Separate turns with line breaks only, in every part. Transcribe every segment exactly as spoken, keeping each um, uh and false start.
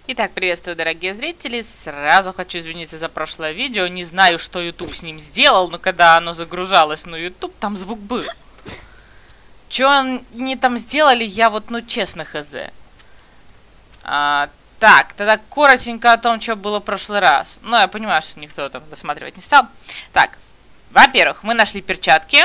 Итак, приветствую, дорогие зрители. Сразу хочу извиниться за прошлое видео. Не знаю, что YouTube с ним сделал, но когда оно загружалось на YouTube, там звук был. Что они там сделали, я вот, ну, честно, хз. А, так, тогда коротенько о том, что было в прошлый раз. Ну, я понимаю, что никто там досматривать не стал. Так, во-первых, мы нашли перчатки.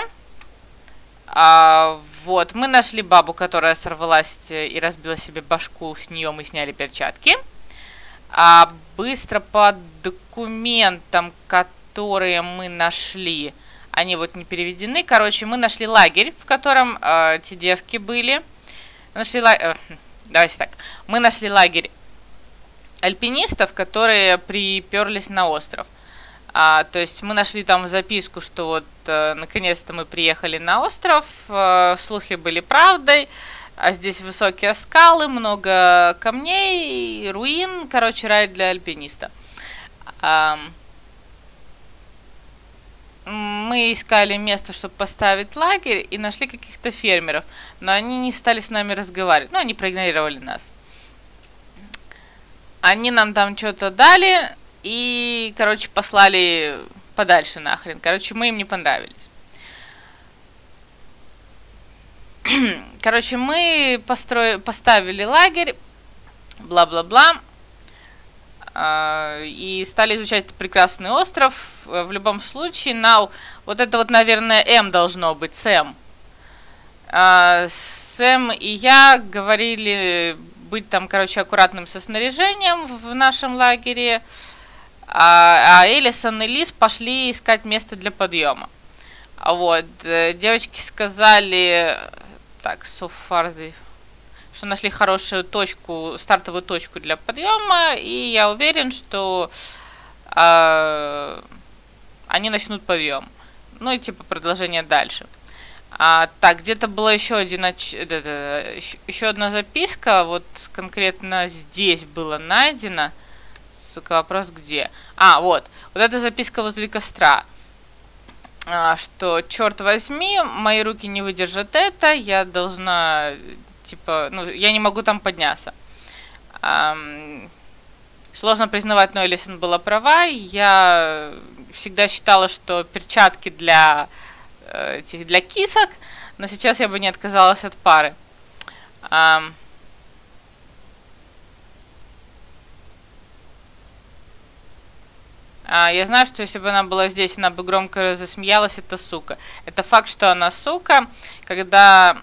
А, вот, мы нашли бабу, которая сорвалась и разбила себе башку. С нее мы сняли перчатки. А быстро по документам, которые мы нашли, они вот не переведены. Короче, мы нашли лагерь, в котором э, те девки были. Нашли ла... э, давайте так. Мы нашли лагерь альпинистов, которые приперлись на остров. А, то есть мы нашли там записку, что вот э, наконец-то мы приехали на остров. Э, слухи были правдой. А здесь высокие скалы, много камней, руин. Короче, рай для альпиниста. А, мы искали место, чтобы поставить лагерь, и нашли каких-то фермеров. Но они не стали с нами разговаривать. Ну, они проигнорировали нас. Они нам там что-то дали и, короче, послали подальше нахрен. Короче, мы им не понравились. Короче, мы построили, поставили лагерь, бла-бла-бла, э, и стали изучать этот прекрасный остров. В любом случае, now, вот это вот, наверное, М должно быть, Сэм. Э, Сэм и я говорили быть там, короче, аккуратным со снаряжением в нашем лагере, а, а Элисон и Лиз пошли искать место для подъема. Вот, девочки сказали... Так, so far, что нашли хорошую точку, стартовую точку для подъема, и я уверен, что э, они начнут подъем. Ну и типа продолжение дальше. А, так, где-то была еще один, еще одна записка, вот конкретно здесь было найдено. Сука, вопрос где? А, вот, вот эта записка возле костра. Что, черт возьми, мои руки не выдержат это, я должна, типа, ну, я не могу там подняться. Эм, сложно признавать, но Элисон была права. Я всегда считала, что перчатки для, э, этих, для кисок, но сейчас я бы не отказалась от пары. Эм, А, я знаю, что если бы она была здесь, она бы громко засмеялась, это сука. Это факт, что она сука. Когда,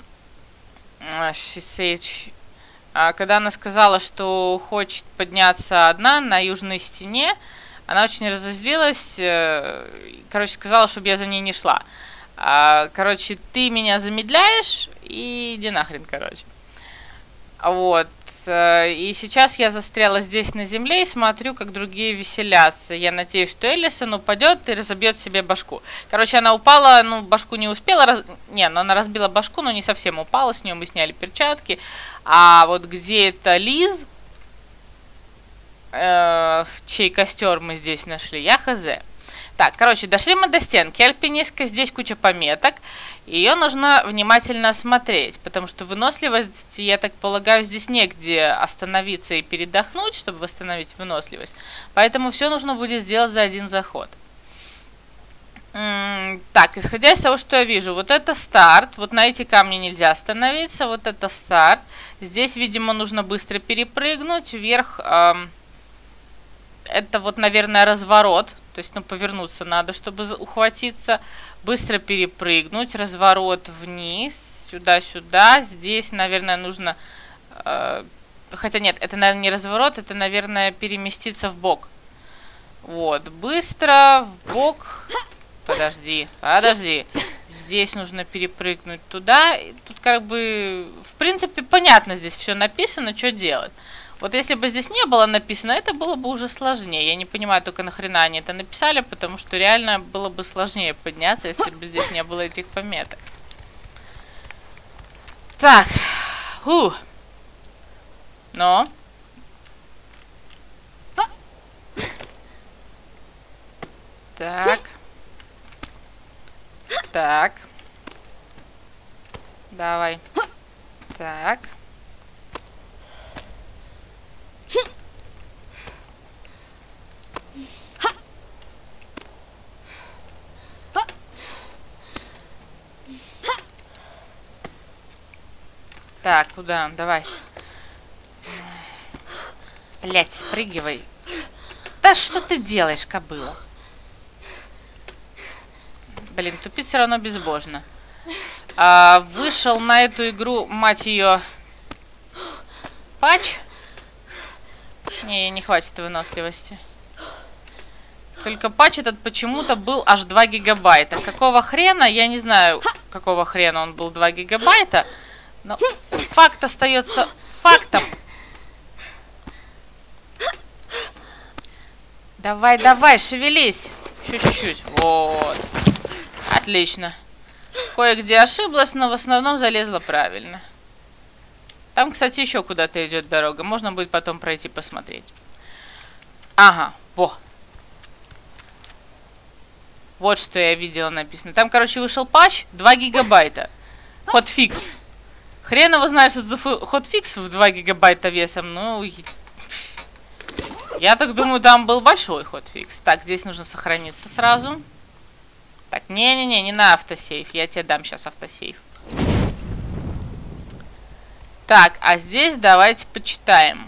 когда она сказала, что хочет подняться одна на южной стене, она очень разозлилась. Короче, сказала, чтобы я за ней не шла. Короче, ты меня замедляешь, и иди нахрен, короче. Вот. И сейчас я застряла здесь на земле и смотрю, как другие веселятся. Я надеюсь, что Элисон упадет и разобьет себе башку. Короче, она упала, ну, башку не успела раз... Не, ну она разбила башку, но не совсем упала. С нее мы сняли перчатки. А вот где это Лиз, э, чей костер мы здесь нашли, я хз. Так, короче, дошли мы до стенки альпинистка, здесь куча пометок. Ее нужно внимательно осмотреть, потому что выносливость, я так полагаю, здесь негде остановиться и передохнуть, чтобы восстановить выносливость. Поэтому все нужно будет сделать за один заход. Так, исходя из того, что я вижу, вот это старт, вот на эти камни нельзя остановиться, вот это старт. Здесь, видимо, нужно быстро перепрыгнуть вверх. Это вот, наверное, разворот. То есть, ну, повернуться надо, чтобы ухватиться. Быстро перепрыгнуть. Разворот вниз. Сюда-сюда. Здесь, наверное, нужно... Э, хотя нет, это, наверное, не разворот. Это, наверное, переместиться в бок. Вот. Быстро в бок. Подожди. Подожди. Здесь нужно перепрыгнуть туда. И тут как бы... В принципе, понятно здесь все написано. Что делать? Вот если бы здесь не было написано, это было бы уже сложнее. Я не понимаю только нахрена они это написали, потому что реально было бы сложнее подняться, если бы здесь не было этих пометок. Так. Фу. Но. Так. Так. Давай. Так. Так, куда? Давай. Блять, спрыгивай. Да что ты делаешь, кобыла? Блин, тупить все равно безбожно. А, вышел на эту игру, мать ее, патч. Не, не хватит выносливости. Только патч этот почему-то был аж два гигабайта. Какого хрена? Я не знаю, какого хрена он был два гигабайта. Но факт остается фактом. Давай, давай, шевелись. Еще чуть-чуть. Вот. Отлично. Кое-где ошиблась, но в основном залезла правильно. Там, кстати, еще куда-то идет дорога. Можно будет потом пройти посмотреть. Ага, во. Вот что я видела написано. Там, короче, вышел патч два гигабайта. Хотфикс. Хрен его знает, что за хотфикс в два гигабайта весом. Ну, я так думаю, там был большой хотфикс. Так, здесь нужно сохраниться сразу. Так, не-не-не, не на автосейв. Я тебе дам сейчас автосейв. Так, а здесь давайте почитаем.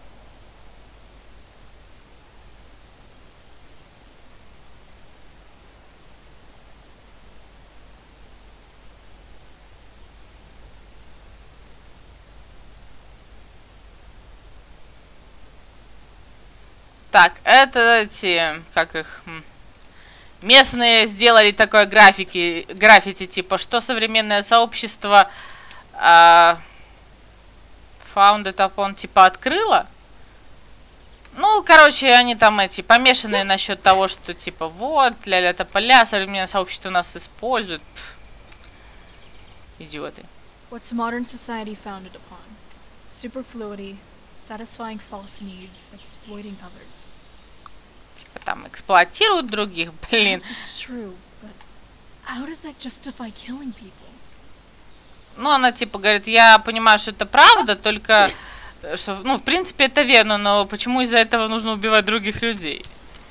Так, это эти, как их, местные сделали такое графики, граффити, типа, что современное сообщество а, founded upon, типа, открыло. Ну, короче, они там эти, помешанные насчет того, что, типа, вот, ля-ля тополя, современное сообщество нас использует. Пф. Идиоты.
What's modern society founded upon? Superfluity, satisfying false needs, exploiting others.
Типа там эксплуатируют других, блин.
True, but how does that justify killing people?
Ну, она типа говорит, я понимаю, что это правда, только, что, ну, в принципе, это верно, но почему из-за этого нужно убивать других людей?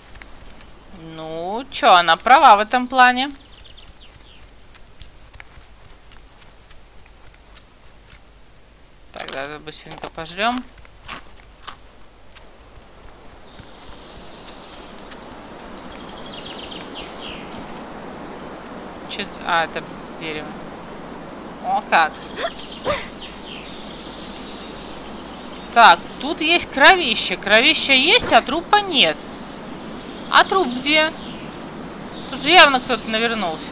Ну, чё, она права в этом плане. Так, давай быстренько пожрем. Чё, а, это дерево. О, как. Так, тут есть кровище. Кровище есть, а трупа нет. А труп где? Тут же явно кто-то навернулся.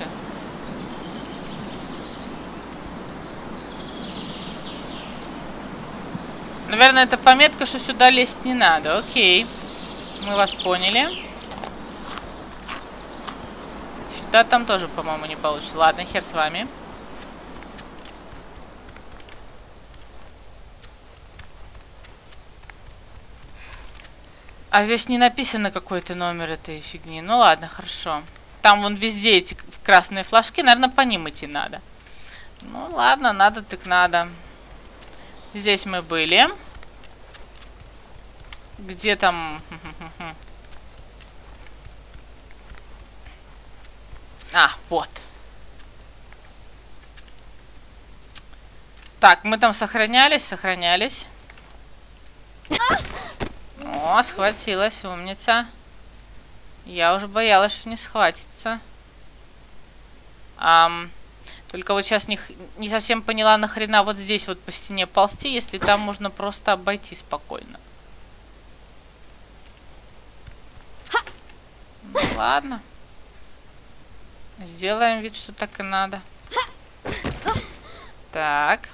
Наверное, это пометка, что сюда лезть не надо. Окей. Мы вас поняли. Сюда там тоже, по-моему, не получится. Ладно, хер с вами. А здесь не написано какой-то номер этой фигни. Ну ладно, хорошо. Там вон везде эти красные флажки. Наверное, по ним идти надо. Ну ладно, надо так надо. Здесь мы были. Где там... А, вот. Так, мы там сохранялись, сохранялись. О, схватилась, умница. Я уже боялась, что не схватится. Ам, только вот сейчас не, не совсем поняла, нахрена вот здесь вот по стене ползти, если там можно просто обойти спокойно. Ну, ладно. Сделаем вид, что так и надо. Так.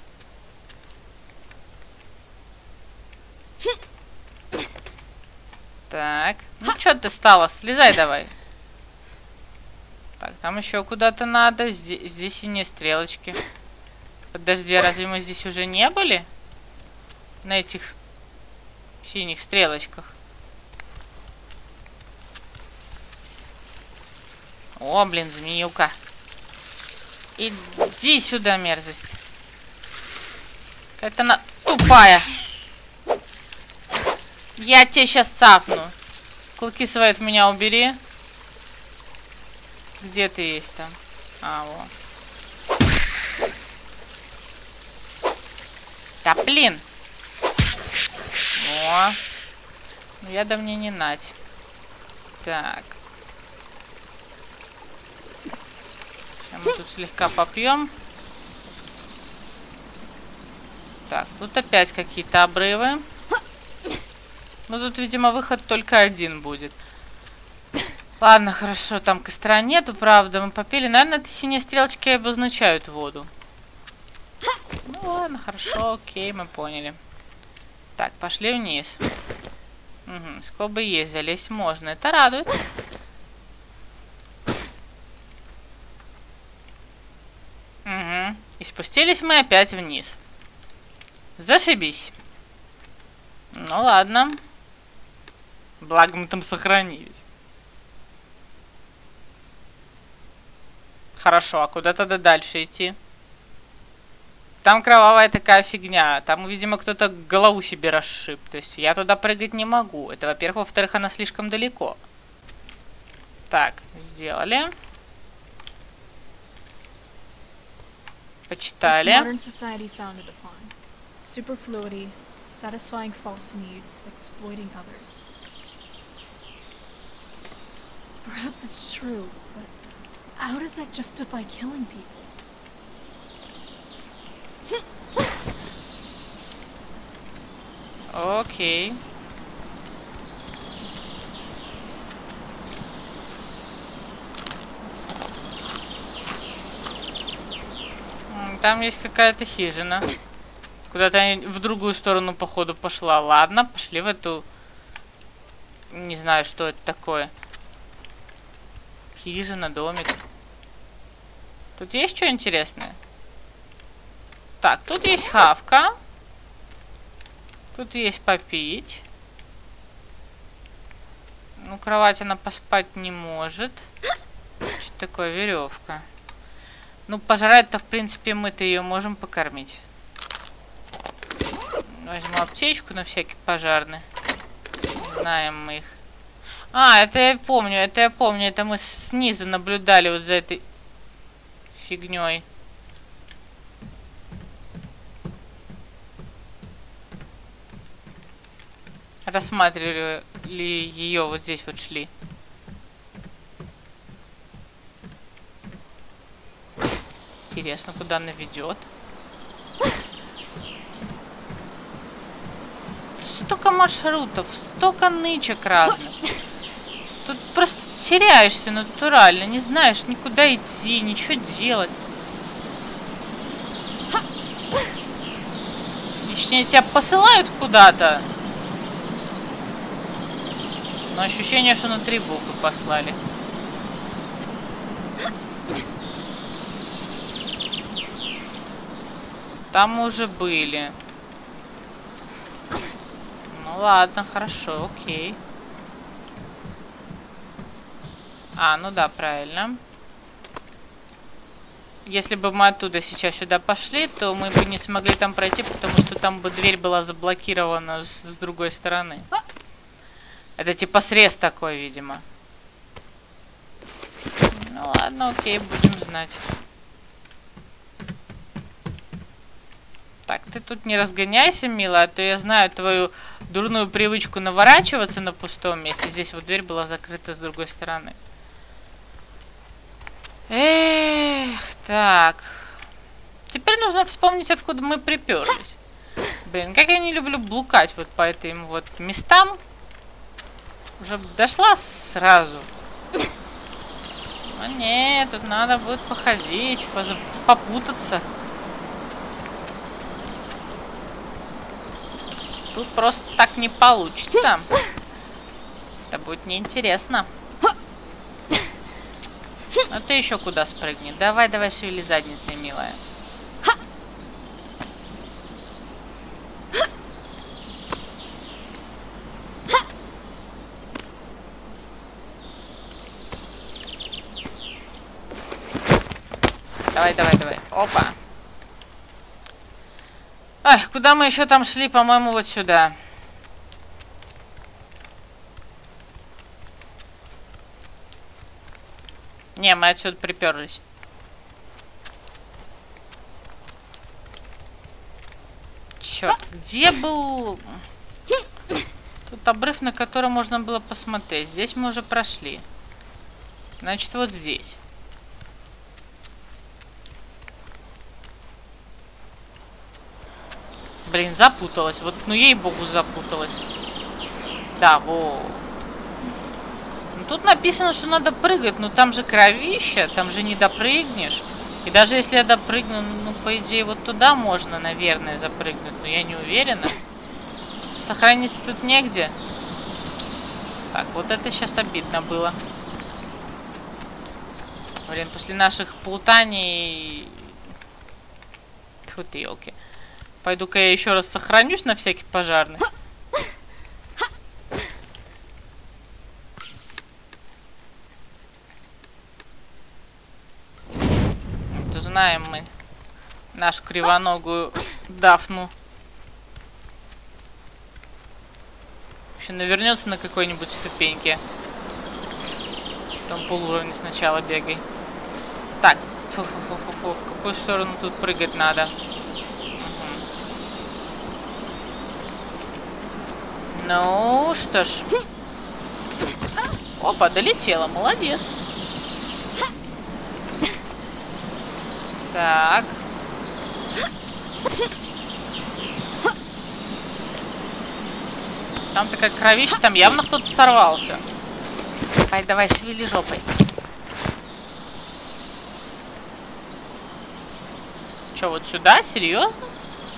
Так. Ну, что ты стала? Слезай давай. Так, там еще куда-то надо. Здесь, здесь синие стрелочки. Подожди, а разве мы здесь уже не были? На этих синих стрелочках. О, блин, змеюка. Иди сюда, мерзость. Какая-то она тупая. Я тебе сейчас цапну. Клыки свои от меня убери. Где ты есть там? А, вот. Да блин! О! Ну я да мне не нать. Так. Сейчас мы тут слегка попьем. Так, тут опять какие-то обрывы. Ну тут, видимо, выход только один будет. Ладно, хорошо, там костра нету, правда, мы попили. Наверное, эти синие стрелочки обозначают воду. Ну ладно, хорошо, окей, мы поняли. Так, пошли вниз. Угу, скобы есть, залезть можно. Это радует. Угу. И спустились мы опять вниз. Зашибись. Ну ладно. Благо мы там сохранились. Хорошо, а куда тогда дальше идти? Там кровавая такая фигня. Там, видимо, кто-то голову себе расшиб. То есть я туда прыгать не могу. Это, во-первых. Во-вторых, она слишком далеко. Так, сделали. Почитали.
Superfluity, satisfying false needs, exploiting others. Perhaps it's true, but how does that justify killing people?
Окей. Там есть какая-то хижина. Куда-то в другую сторону, походу, пошла. Ладно, пошли в эту... Не знаю, что это такое. Хижина, домик. Тут есть что интересное? Так, тут есть хавка. Тут есть попить. Ну, кровать она поспать не может. Что такое, веревка? Ну, пожрать-то, в принципе, мы-то ее можем покормить. Возьму аптечку на всякий пожарный. Знаем мы их. А, это я помню, это я помню. Это мы снизу наблюдали вот за этой фигней. Рассматривали ее, вот здесь вот шли. Интересно, куда она ведет. Столько маршрутов, столько нычек разных. Тут просто теряешься натурально, не знаешь никуда идти, ничего делать. Точнее, тебя посылают куда-то. Но ощущение, что на три буквы послали. Там мы уже были. Ну ладно, хорошо, окей. А, ну да, правильно. Если бы мы оттуда сейчас сюда пошли, то мы бы не смогли там пройти, потому что там бы дверь была заблокирована с, с другой стороны. Это типа срез такой, видимо. Ну ладно, окей, будем знать. Так, ты тут не разгоняйся, милая, а то я знаю твою дурную привычку наворачиваться на пустом месте. Здесь вот дверь была закрыта с другой стороны. Эх, так. Теперь нужно вспомнить, откуда мы приперлись. Блин, как я не люблю блукать вот по этим вот местам. Уже дошла сразу. Ну нет, тут надо будет походить, попутаться. Тут просто так не получится. Это будет неинтересно. Ну ты еще куда спрыгни? Давай, давай, шевели задницей, милая. Давай, давай, давай. Опа. Ай, куда мы еще там шли? По-моему, вот сюда. Не, мы отсюда приперлись. Черт. Черт, где был... Тут обрыв, на который можно было посмотреть. Здесь мы уже прошли. Значит, вот здесь. Блин, запуталась. Вот, ну ей-богу, запуталась. Да, во. Ну, тут написано, что надо прыгать. Но там же кровища, там же не допрыгнешь. И даже если я допрыгну, ну, по идее, вот туда можно, наверное, запрыгнуть. Но я не уверена. Сохраниться тут негде. Так, вот это сейчас обидно было. Блин, после наших плутаний... Тьфу ты, елки. Пойду-ка я еще раз сохранюсь на всякий пожарный. Вот узнаем мы нашу кривоногую Дафну. Еще навернется на какой-нибудь ступеньке. Там полуровня сначала бегай. Так, фу-фу-фу-фу-фу. В какую сторону тут прыгать надо? Угу. Ну, что ж. Опа, долетела, молодец. Так. Там такая кровища, там явно кто-то сорвался. Давай, давай, шевели жопой. Че, вот сюда? Серьезно?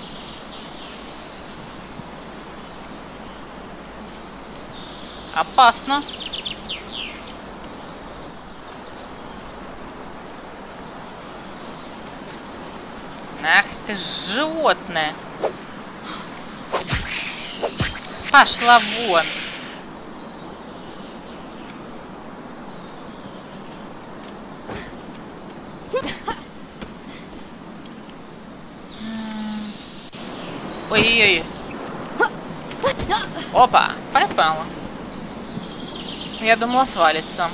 Опасно. Ах ты ж животное. Пошла вон. Ой-ой-ой. Опа, попала. Я думала, свалится.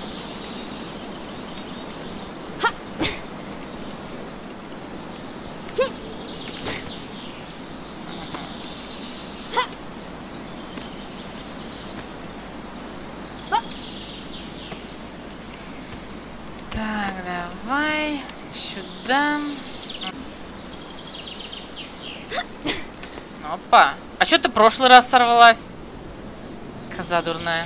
Так, давай сюда. Опа. А что ты в прошлый раз сорвалась? Коза дурная.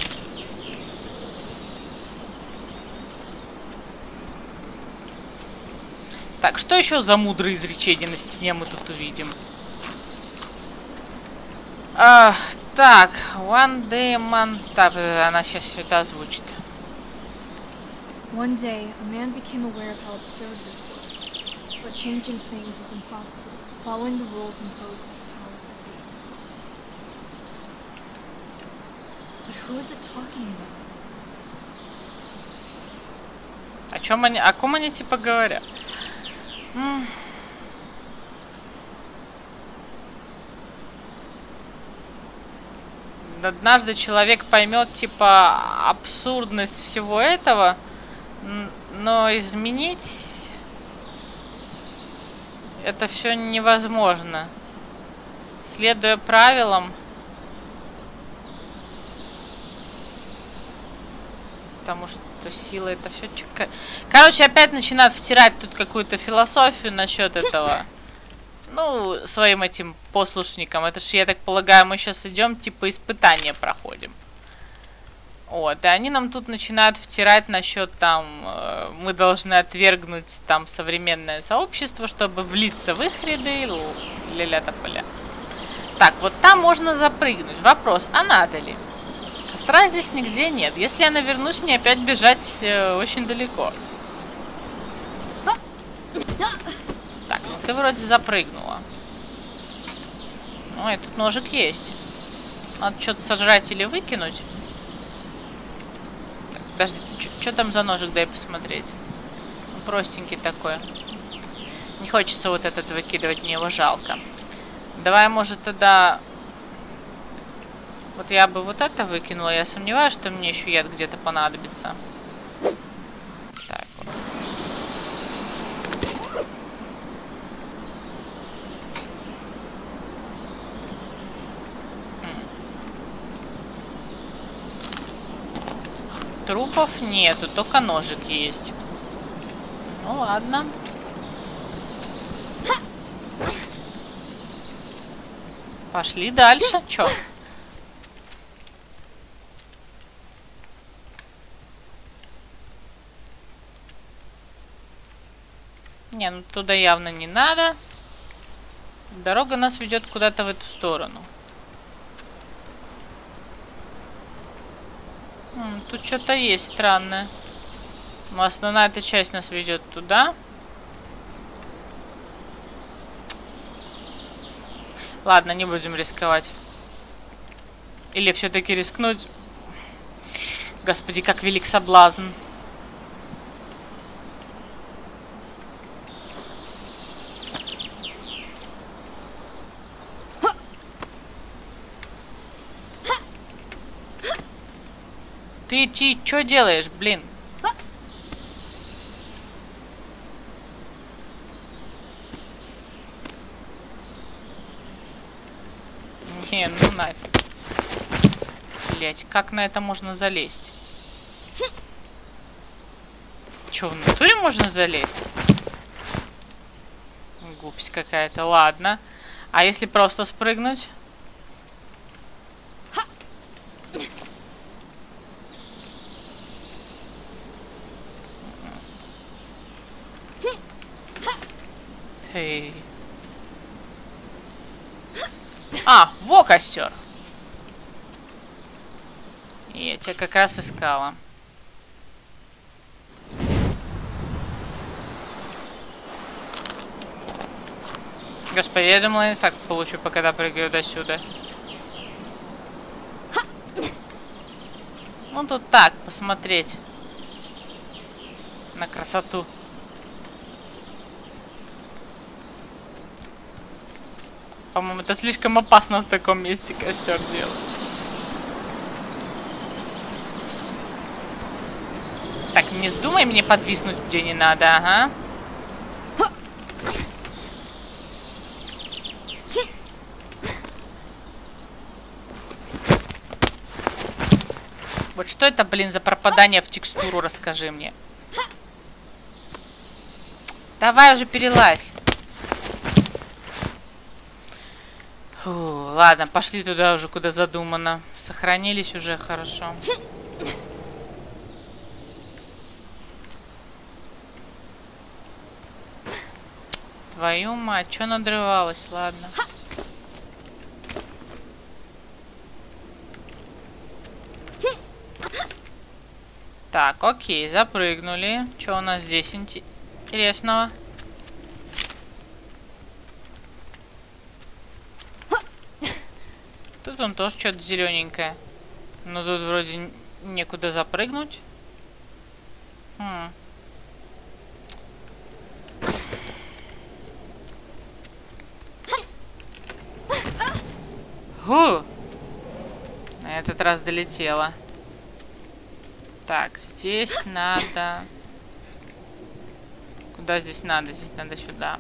Так, что еще за мудрые изречения на стене мы тут увидим? А, так, one day a month. Так, она сейчас сюда звучит.
One day, a man became aware of how absurd this was. But changing things was impossible, following the rules imposed by the powers that be. But who is it talking about?
О чем они, о ком они типа говорят? М. Однажды человек поймет типа абсурдность всего этого, но изменить это все невозможно. Следуя правилам, потому что сила это все... Короче, опять начинают втирать тут какую-то философию насчет этого. Ну, своим этим послушникам. Это ж, я так полагаю, мы сейчас идем, типа, испытания проходим. Вот, и они нам тут начинают втирать насчет там, э, мы должны отвергнуть там современное сообщество, чтобы влиться в их ряды. Ля-ля-тополя. Так, вот там можно запрыгнуть. Вопрос, а надо ли? Костра здесь нигде нет. Если я навернусь, мне опять бежать э, очень далеко. Так, ну ты вроде запрыгнула. Ой, тут ножик есть. Надо что-то сожрать или выкинуть. Так, подожди, что там за ножик? Дай посмотреть. Ну, простенький такой. Не хочется вот этот выкидывать, мне его жалко. Давай, может, тогда... Вот я бы вот это выкинула. Я сомневаюсь, что мне еще яд где-то понадобится. Так вот. Трупов нету, только ножик есть. Ну ладно. Пошли дальше. Чё? Не, ну туда явно не надо. Дорога нас ведет куда-то в эту сторону. М, тут что-то есть странное. Но основная эта часть нас ведет туда. Ладно, не будем рисковать. Или все-таки рискнуть? Господи, как велик соблазн. Ты ти, что делаешь, блин? Не, ну нафиг. Блять, как на это можно залезть? Че, в натуре можно залезть? Глупость какая-то, ладно. А если просто спрыгнуть? Ты... А, во костер. Я тебя как раз искала. Господи, я думала, инфаркт получу, пока прыгаю до сюда. Ну тут так, посмотреть на красоту. По-моему, это слишком опасно в таком месте костер делать. Так, не вздумай мне подвиснуть, где не надо, ага. Вот что это, блин, за пропадание в текстуру, расскажи мне. Давай уже перелазь. Фу, ладно, пошли туда уже, куда задумано. Сохранились уже, хорошо. Твою мать, что надрывалась, ладно. Так, окей, запрыгнули. Что у нас здесь интересного? Тут он тоже что-то зелененькое. Но тут вроде некуда запрыгнуть. Хм. Ху! На этот раз долетела. Так, здесь надо... Куда здесь надо? Здесь надо сюда.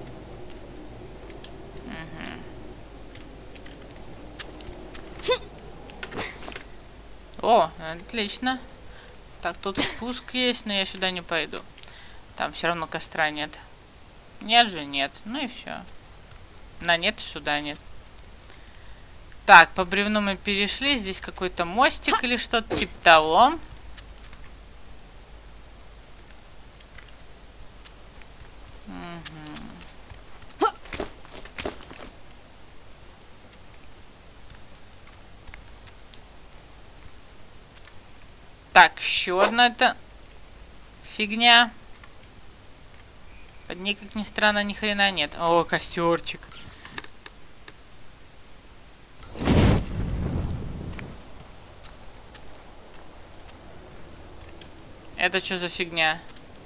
Угу. О, отлично. Так, тут спуск есть, но я сюда не пойду. Там все равно костра нет. Нет же, нет. Ну и все. На нет, сюда нет. Так, по бревну мы перешли. Здесь какой-то мостик или что-то типа того. Угу. Так, еще одна это фигня. Под ней, как ни странно, ни хрена нет. О, костерчик. Это что за фигня?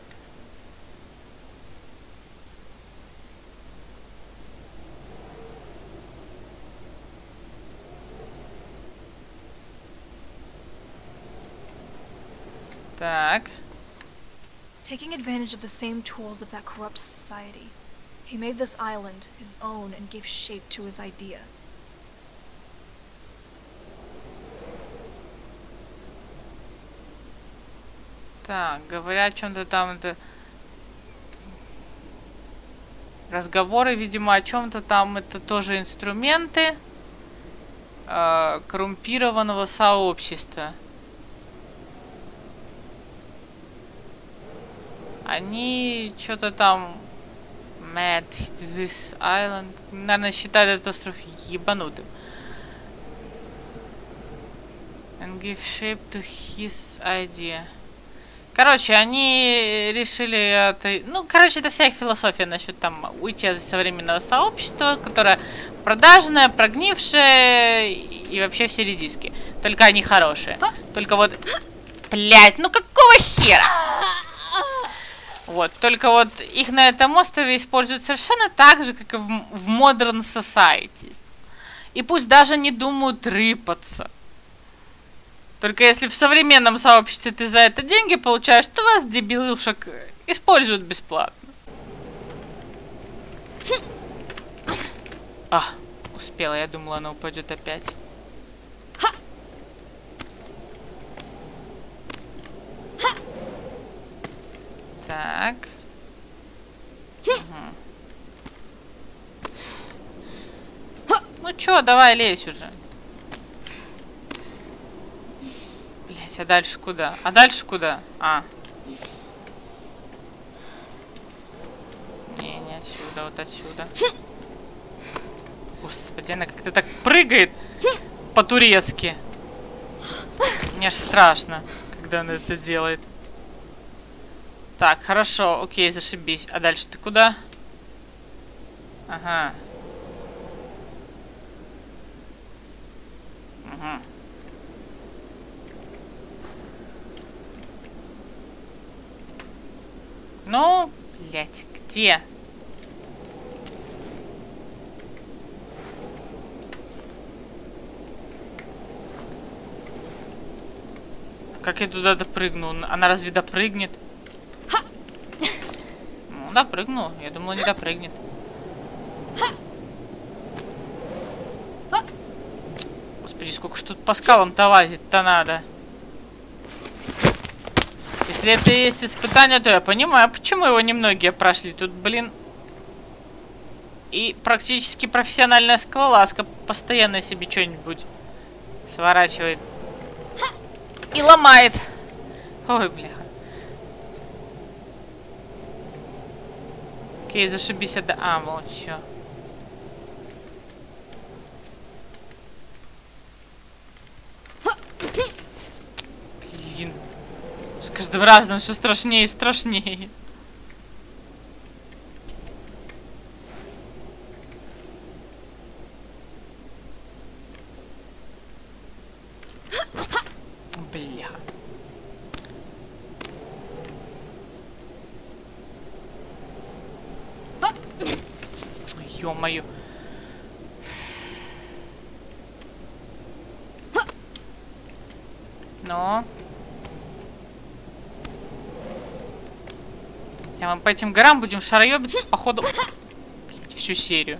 Так.
Taking advantage of the same tools of that corrupt society, he made this island his own and gave shape to his idea.
Так, говоря о чем-то там, это... Разговоры, видимо, о чем-то там, это тоже инструменты э, коррумпированного сообщества. Они что-то там... Mad, this island... Наверное, считают этот остров ебанутым. And give shape to his idea. Короче, они решили это... Ну, короче, это вся их философия насчет там уйти от современного сообщества, которое продажное, прогнившее и вообще все редиски. Только они хорошие. Только вот... Блять, ну какого хера? Вот, только вот их на этом острове используют совершенно так же, как и в, в Modern Societies. И пусть даже не думают рыпаться. Только если в современном сообществе ты за это деньги получаешь, то вас, дебилушек, используют бесплатно. А, успела, я думала, она упадет опять. Так. Угу. Ну чё, давай лезь уже. Блять, а дальше куда? А дальше куда? А. Не, не отсюда, вот отсюда. Господи, она как-то так прыгает по-турецки. Мне аж страшно, когда она это делает. Так, хорошо, окей, зашибись. А дальше ты куда? Ага. Угу. Ну, блядь, где? Как я туда допрыгну? Она разве допрыгнет? Ну, допрыгну. Я думала, не допрыгнет. Господи, сколько ж тут по скалам-то лазить-то надо. Если это и есть испытание, то я понимаю, почему его немногие прошли. Тут, блин, и практически профессиональная скалолазка постоянно себе что-нибудь сворачивает. И ломает. Ой, бля. Окей, зашибись, да. А, вот, все. Блин. С каждым разом все страшнее и страшнее. Бля. Ё-моё. Но. Я мы по этим горам будем шароёбиться, походу, блядь, всю серию.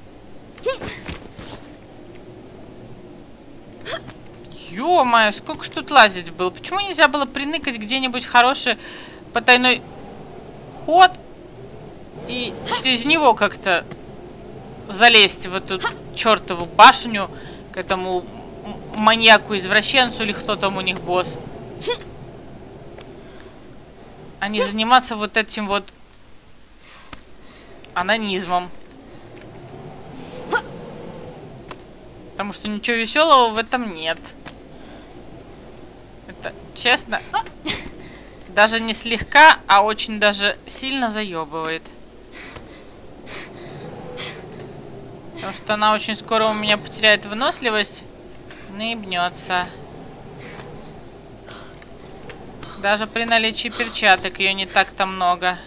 Ё-моё, сколько ж тут лазить было? Почему нельзя было приныкать где-нибудь хороший потайной ход и через него как-то залезть в эту чертову башню к этому маньяку-извращенцу или кто там у них босс? А не заниматься вот этим вот анонизмом. Потому что ничего веселого в этом нет. Это, честно, даже не слегка, а очень даже сильно заебывает. Потому что она очень скоро у меня потеряет выносливость, наебнется. Даже при наличии перчаток ее не так-то много.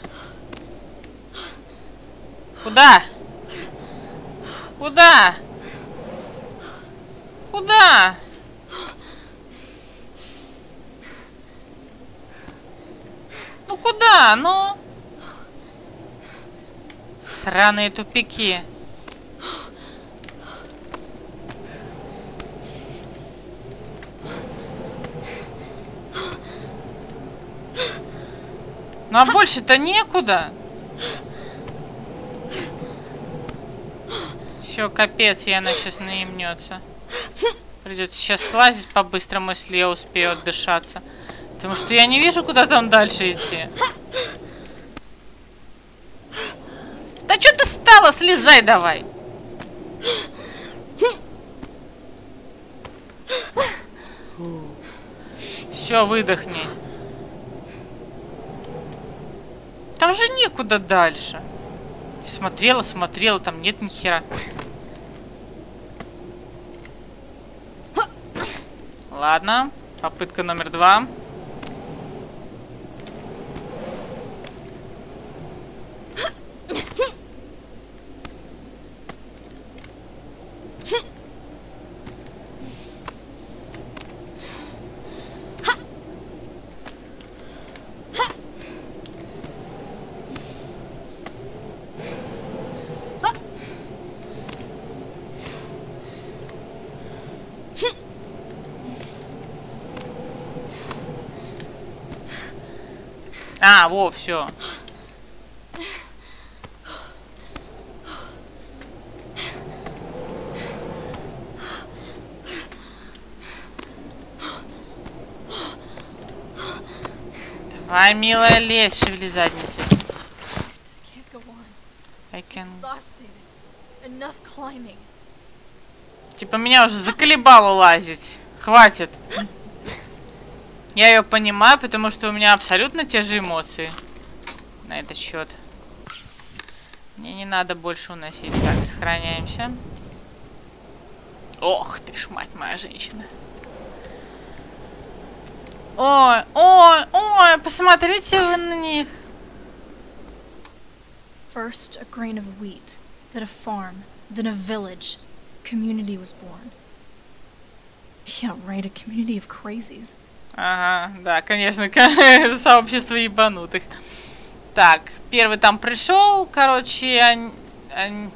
Куда? Куда? Куда? Ну куда? Ну? Сраные тупики. Ну а больше-то некуда. Все, капец, и она сейчас наимнется. Придется сейчас слазить по-быстрому, если я успею отдышаться. Потому что я не вижу, куда там дальше идти. Да что ты стала? Слезай давай. Все, выдохни. Там же некуда дальше. Смотрела, смотрела, там нет ни хера. Ладно, попытка номер два. А, во, все. Давай, милая, лезь, шевели задницей. I can... Типа меня уже заколебало лазить. Хватит. Я ее понимаю, потому что у меня абсолютно те же эмоции на этот счет. Мне не надо больше уносить. Так, сохраняемся. Ох ты ж, мать моя женщина. Ой, ой, ой, посмотрите вы на них.
First a grain of wheat, then a farm, then a village. Community was born. Yeah, right, a community of crazies.
Ага, да, конечно, сообщество ебанутых. Так, первый там пришел, короче, он, он...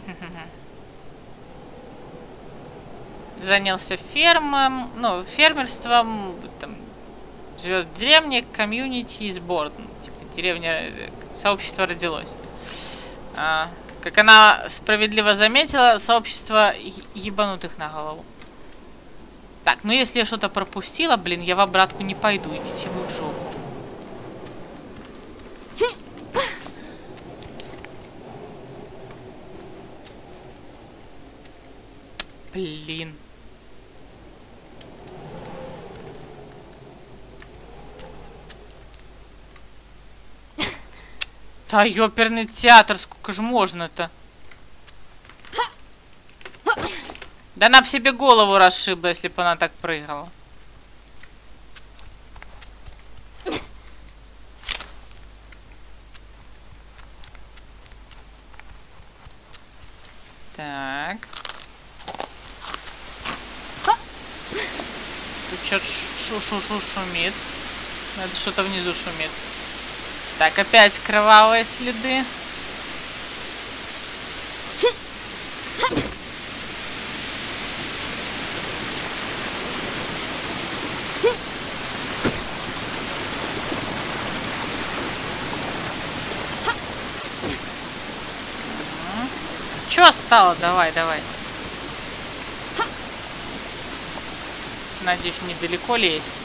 занялся фермом, ну, фермерством, там, живет в деревне, комьюнити is born, типа, деревня, сообщество родилось. А, как она справедливо заметила, сообщество ебанутых на голову. Так, ну если я что-то пропустила, блин, я в обратку не пойду. Идите вы в жопу. Блин. Да, ёперный театр, сколько же можно-то? Да она б себе голову расшибла, если бы она так прыгала. Так. Тут что-то шу-шу-шу шумит. Надо что-то внизу шумит. Так, опять кровавые следы. Чё стало? Давай, давай. Надеюсь, недалеко лезть.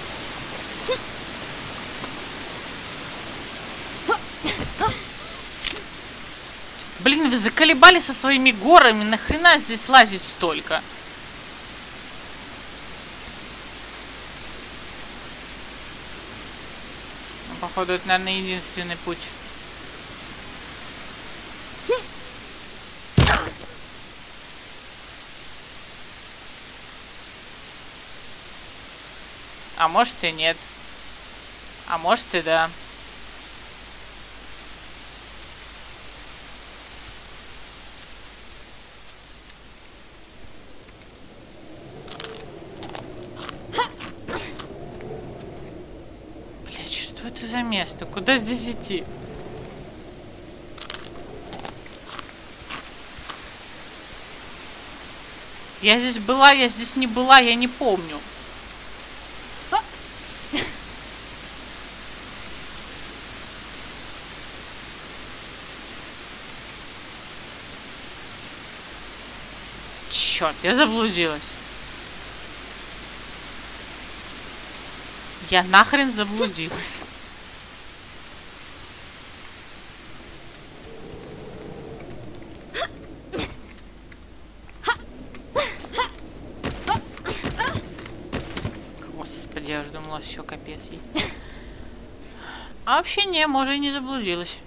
Блин, вы заколебали со своими горами. Нахрена здесь лазить столько? Ну, походу, это, наверное, единственный путь. А может и нет. А может и да. Блять, что это за место? Куда здесь идти? Я здесь была, я здесь не была, я не помню. Черт, я заблудилась. Я нахрен заблудилась. Господи, я уже думала, все, капец ей. А вообще не, может, и не заблудилась.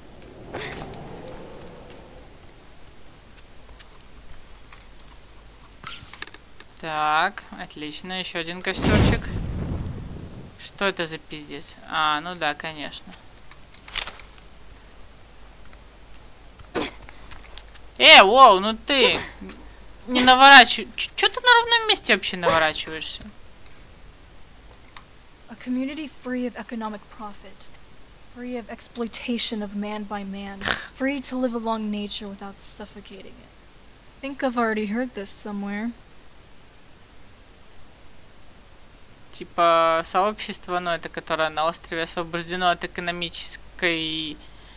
Так, отлично, еще один костерчик. Что это за пиздец? А, ну да, конечно. Э, воу, ну ты не наворачивай. Чё ты на ровном месте вообще наворачиваешься?
A community free of economic profit, free of exploitation of man by man, free to live along nature without suffocating it. I think I've already heard this somewhere.
Типа сообщество, ну это которое на острове освобождено от экономической...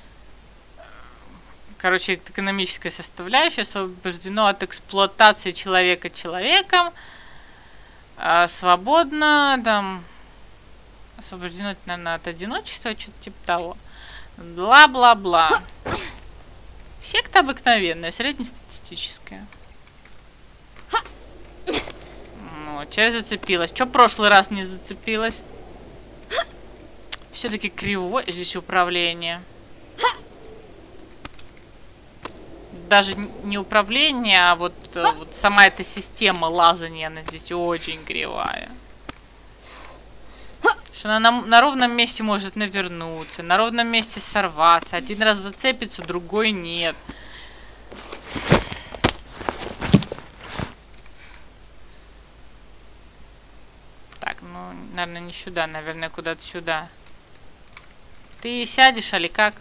Короче, от экономической составляющей, освобождено от эксплуатации человека человеком, а свободно, там, освобождено, наверное, от одиночества, что-то типа того. Бла-бла-бла. Секта обыкновенная, среднестатистическая. Ну, теперь зацепилась. Чё прошлый раз не зацепилась? Все-таки кривое здесь управление. Даже не управление, а вот, вот сама эта система лазания, она здесь очень кривая. Что она на, на ровном месте может навернуться, на ровном месте сорваться. Один раз зацепится, другой нет. Так, ну, наверное, не сюда, наверное, куда-то сюда. Ты сядешь, али как?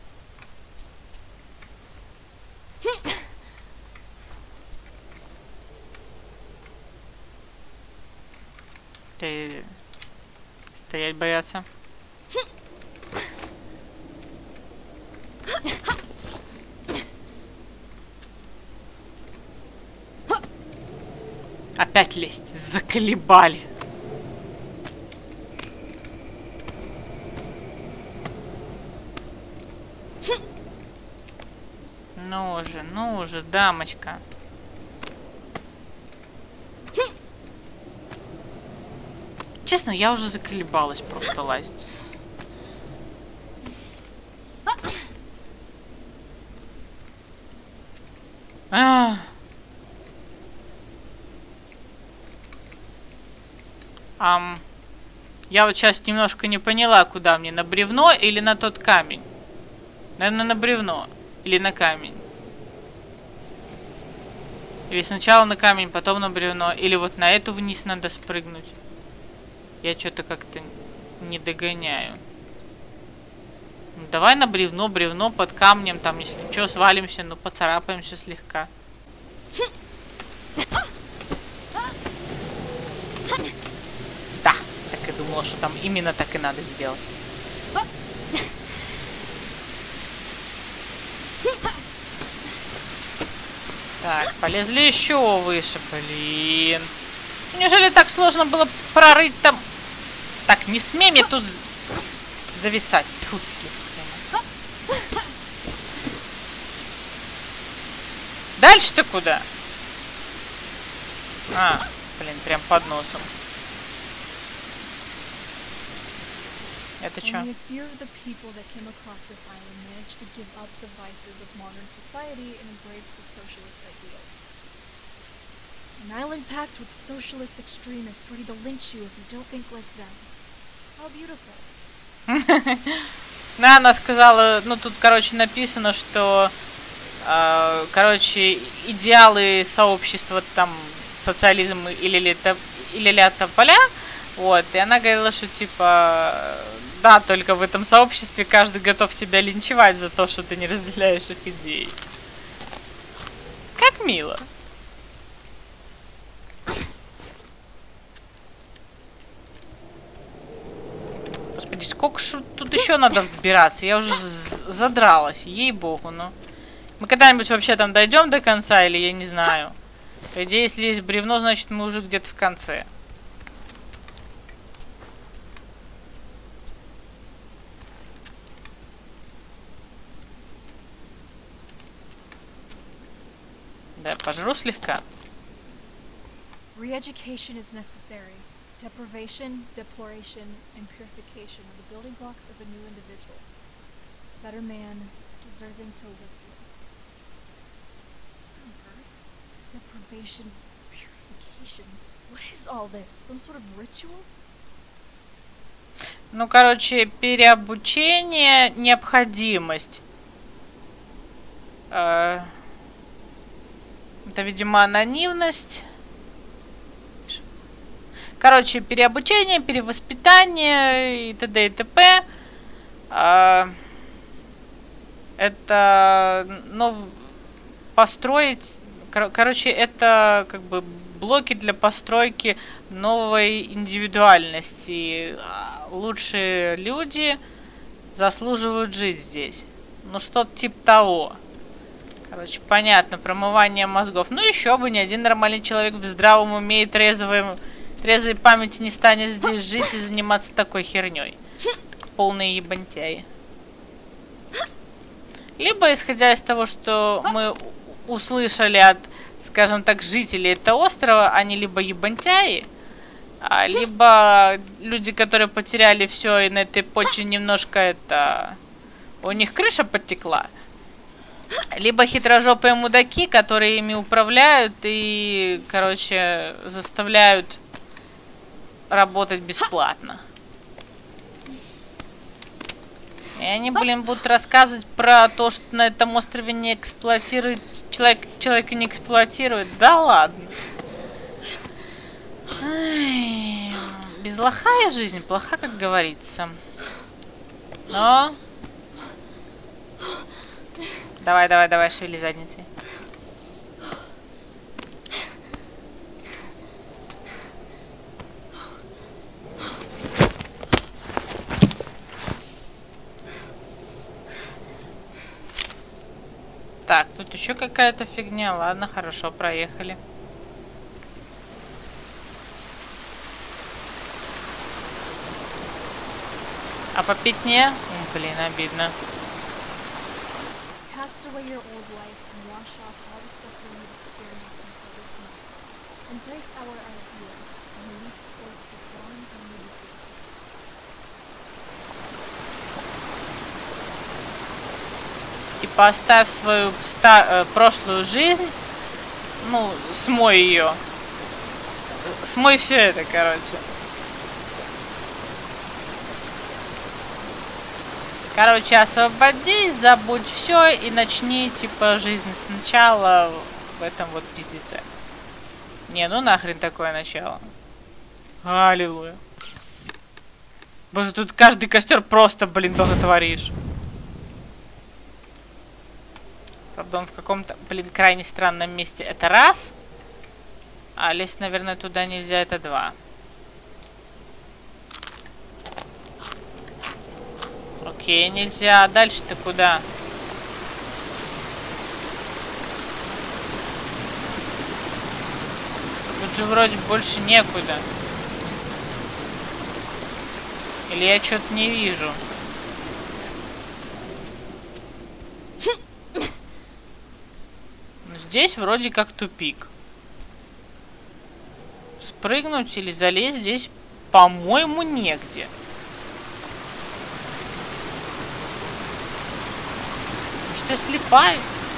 Ты... Стоять бояться. Опять лезть. Заколебали. Ну уже, ну уже, дамочка. Честно, я уже заколебалась просто лазить. А. Ам. Я вот сейчас немножко не поняла, куда мне, на бревно или на тот камень. Наверное, на бревно или на камень. Или сначала на камень, потом на бревно. Или вот на эту вниз надо спрыгнуть. Я что-то как-то не догоняю. Ну, давай на бревно, бревно под камнем. Там, если что, свалимся, ну поцарапаемся слегка. Да, так и думала, что там именно так и надо сделать. Так, полезли еще выше, блин. Неужели так сложно было прорыть там? Так, не смей мне тут зависать. Фу, дальше-то куда? А, блин, прям под носом. Это что?
Only a few of the people that came across this island managed to give up the vices of modern society and embrace the socialist ideal. An island packed with socialist extremists ready to lynch you if you don't think like them. How beautiful.
Ну, она сказала, ну, тут, короче, написано, что, э, короче, идеалы сообщества, там, социализм или лето, или лето поля, вот, и она говорила, что, типа, да, только в этом сообществе каждый готов тебя линчевать за то, что ты не разделяешь их идей. Как мило. Господи, сколько ж тут еще надо взбираться? Я уже задралась, ей-богу, ну. Мы когда-нибудь вообще там дойдем до конца, или я не знаю. По идее, если есть бревно, значит мы уже где-то в конце. Да, пожру слегка.
Re-education is necessary. Deprivation, deploration, and purification are the building blocks of a new individual. Better man, deserving to live here. Deprivation, purification. What is all this? Some sort of ritual?
Ну, короче, переобучение, необходимость. Это, видимо, анонимность. Короче, переобучение, перевоспитание и т.д. и т.п. Это, ну, построить... Короче, это как бы блоки для постройки новой индивидуальности. Лучшие люди заслуживают жить здесь. Ну, что-то типа того. Короче, понятно, промывание мозгов. Ну, еще бы, ни один нормальный человек в здравом уме и трезвой, трезвой памяти не станет здесь жить и заниматься такой херней. Так полные ебантяи. Либо, исходя из того, что мы услышали от, скажем так, жителей этого острова, они либо ебантяи, а, либо люди, которые потеряли все и на этой почве немножко это... У них крыша подтекла. Либо хитрожопые мудаки, которые ими управляют и, короче, заставляют работать бесплатно. И они, блин, будут рассказывать про то, что на этом острове не эксплуатируют... Человек, человека не эксплуатирует. Да ладно. Ай, безлохая жизнь, плоха, как говорится. Но... Давай, давай, давай, шевели задницей. Так, тут еще какая-то фигня. Ладно, хорошо, проехали. А попить не? М, блин, обидно.
Cast away your old life and wash off all the suffering you've experienced until this moment. Embrace our ideal and leap towards the dawn of new beginning.
Типа оставь свою ста э, прошлую жизнь, ну, смой ее. Смой все это, короче. Короче, освободись, забудь все и начни, типа, жизнь сначала в этом вот пиздеце. Не, ну нахрен такое начало. Аллилуйя. Боже, тут каждый костер просто, блин, боготворишь. Правда, он в каком-то, блин, крайне странном месте. Это раз. А лезть, наверное, туда нельзя, это два. Окей, нельзя. А дальше-то куда? Тут же вроде больше некуда. Или я что-то не вижу? Ну, здесь вроде как тупик. Спрыгнуть или залезть здесь, по-моему, негде. Что я слепая?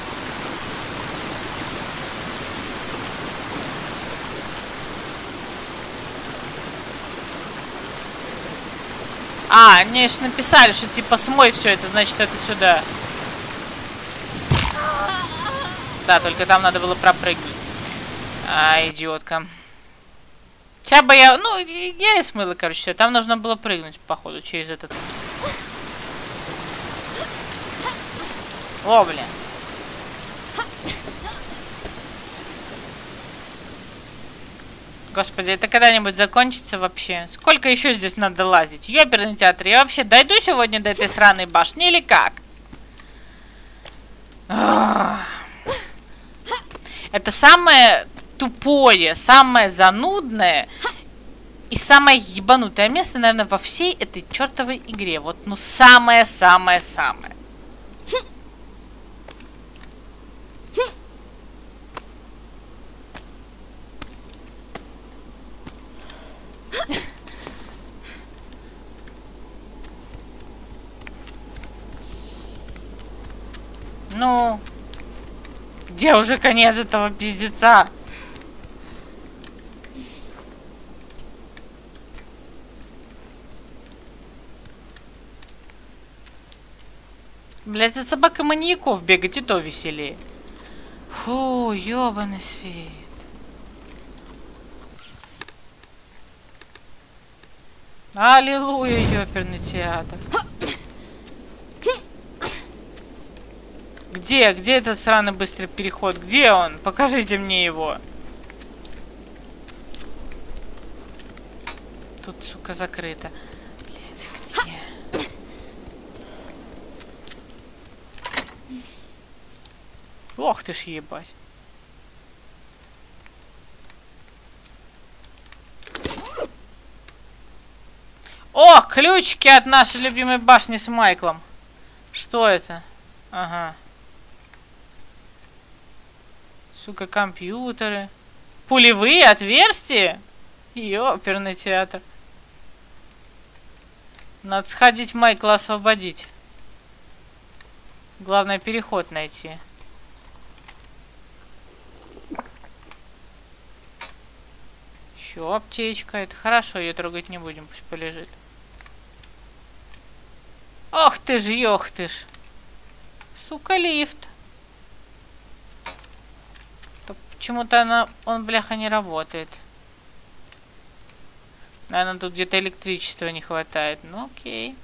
А, мне же написали, что типа смой все это, значит это сюда. Да, только там надо было пропрыгнуть. А, идиотка. Сейчас бы я... Ну, я и смыла, короче, все. Там нужно было прыгнуть, походу, через этот... О, блин. Господи, это когда-нибудь закончится вообще? Сколько еще здесь надо лазить? Ёперный театр, я вообще дойду сегодня до этой сраной башни или как? Это самое тупое, самое занудное и самое ебанутое место, наверное, во всей этой чертовой игре. Вот, ну, самое-самое-самое. Ну, где уже конец этого пиздеца? Блять, от собака-маньяков бегать и то веселее. Фу, ёбаный свет. Аллилуйя, ёперный театр. Где? Где этот сраный быстрый переход? Где он? Покажите мне его. Тут, сука, закрыто. Блядь, где? Ох ты ж ебать. О, ключики от нашей любимой башни с Майклом. Что это? Ага. Сука, компьютеры. Пулевые отверстия? Ёперный театр. Надо сходить Майкла освободить. Главное, переход найти. Еще аптечка. Это хорошо, ее трогать не будем, пусть полежит. Ох ты ж, ёх ты ж. Сука, лифт. Почему-то она, он, бляха, не работает. Наверное, тут где-то электричества не хватает. Ну, окей.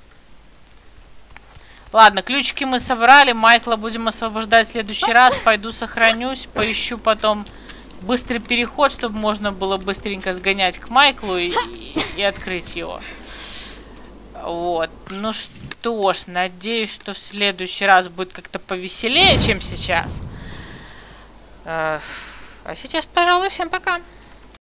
Ладно, ключики мы собрали. Майкла будем освобождать в следующий раз. Пойду сохранюсь. Поищу потом быстрый переход, чтобы можно было быстренько сгонять к Майклу и, и, и открыть его. Вот. Ну что ж, надеюсь, что в следующий раз будет как-то повеселее, чем сейчас. А сейчас, пожалуй, всем пока.